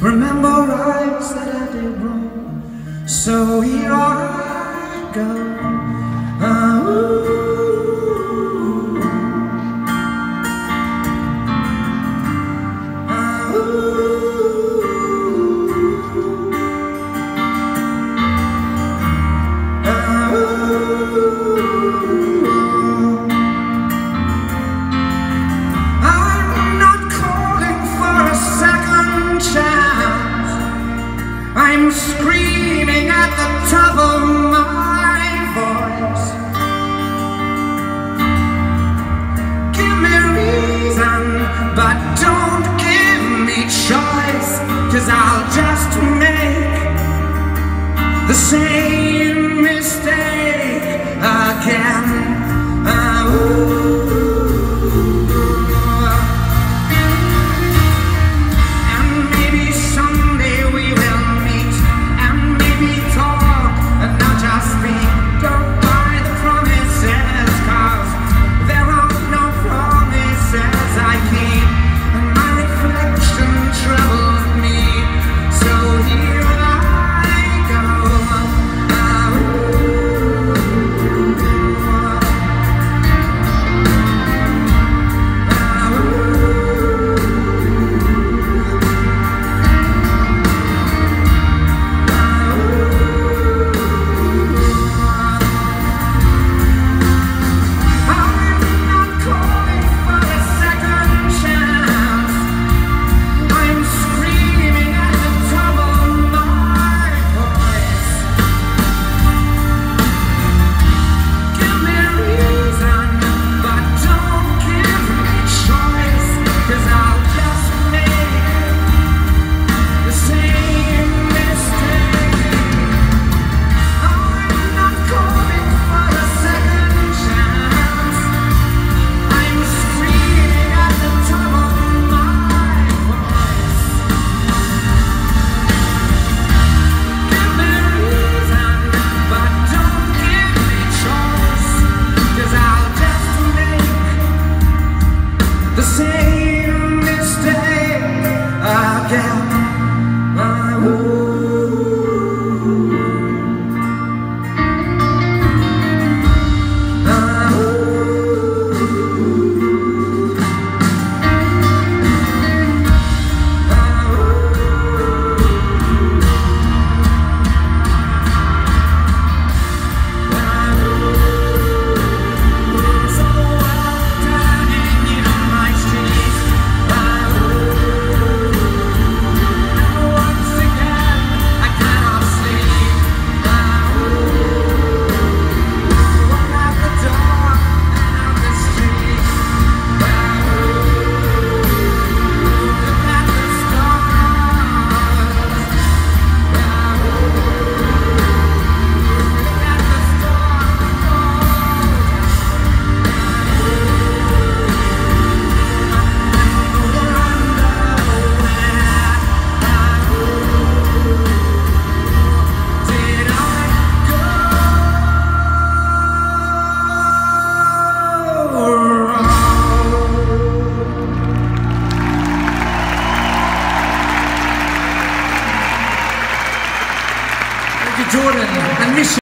Remember I said I did wrong, so here I go. I'm not calling for a second chance. I'm screaming at the top of my voice. Give me reason, but don't give me choice, 'cause I'll just make the same